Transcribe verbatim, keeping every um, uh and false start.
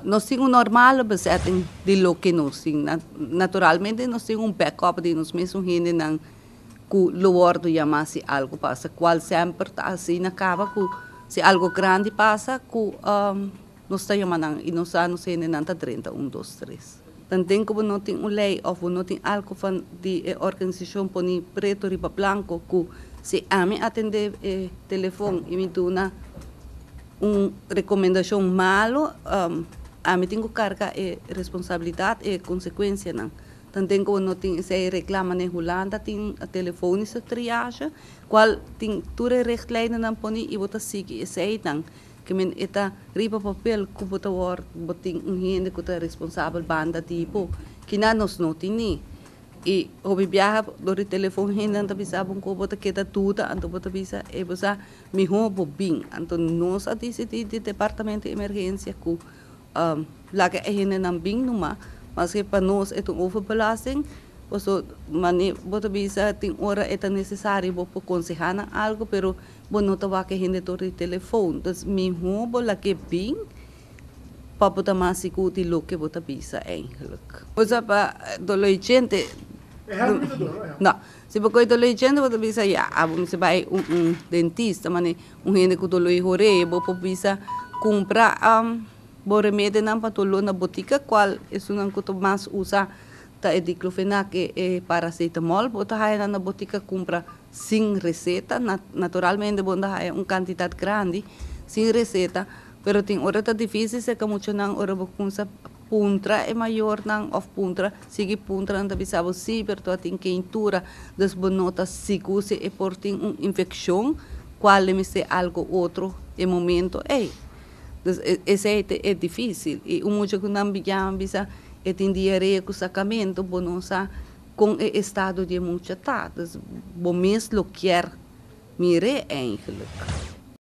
nós temos um normal bezetting de lo que nós temos. Naturalmente, nós temos um backup de nós mesmos, gente não que o wordo chamar se algo passa. Qual sempre está assim, acaba que se algo grande passa, que um, nós estamos chamando, e nós não sei nem trinta, um, dois, três. Então, tem que não tem uma lei, ou não tem algo de organização por preto riba branco, que se a mim atender o telefone e me dá uma recomendação malo, um, a mim tenho que carregar a responsabilidade e a consequência. Não. Então, tem que não tem se reclama na Holanda, tem a telefonische triage, qual tem toda a richtlijnen não põe e você segue esse aí, não. Que men eta riba papel que você war, você um gente que é responsável banda tipo, que não nos não tem. E o viaja do telefone gente anda bisa bom ko bota queda tudo ando bota bisa e bisa mi hobo bing então nós a disse de departamento de emergência que um, laga é gente não bing numa mas que para nós é um overbelasting also mani bota bisa tem hora é necessário para aconselhar algo pero bom não tava que gente do telefone então mi hobo la que bing para botar mais seguro de lo que bota bisa eigenlijk also para do gente não, se você está lendo, você bisa ya, você vai um, um dentista, mas um gente que está lendo hore, você bisa comprar um, bom remédio não para tolo na botica, qual é o que mais usa, tá é diclofenac e paracetamol, você vai na botica compra sem receita, naturalmente você vai uma quantidade grande sem receita, pero tem hora tá difícil se como muito não hora você puntra é maior não of puntra sigue puntra anda bisabo si pero tu tem quentura das bonota sigo se é por tem uma infecção qual me se algo outro em momento é esse é, é difícil e um muito que não bigam bisa é tem diarreia com sacamento bonosa com o estado de muita tá das bom mesmo quer mire eigenlijk